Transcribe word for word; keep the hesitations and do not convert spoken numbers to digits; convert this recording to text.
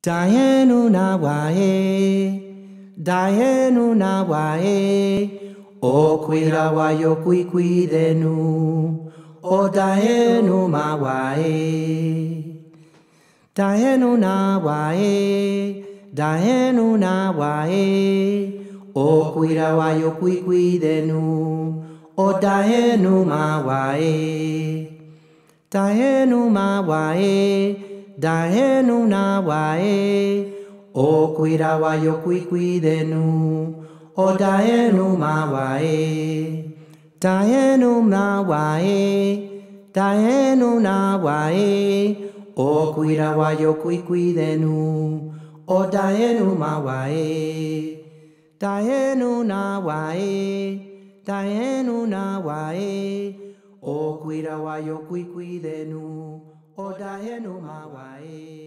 Dianu na wae, Dianu na wae, o kuira wa yo kui kui denu, o Dianu ma wae. Dianu na wae, Dianu na wae, o kuira wa yo kui kui denu, o Dianu ma wae. Dianu ma wae, Dianu na wae, o kuira wa yo kui kui denu, o Dianu ma wae. Dianu na wae, Dianu na wae, o kuira wa yo kui kui denu, o Dianu ma wae. Dianu na wae, Dianu na wae, o kuira wa yo kui kui denu, o Dianu ma wae.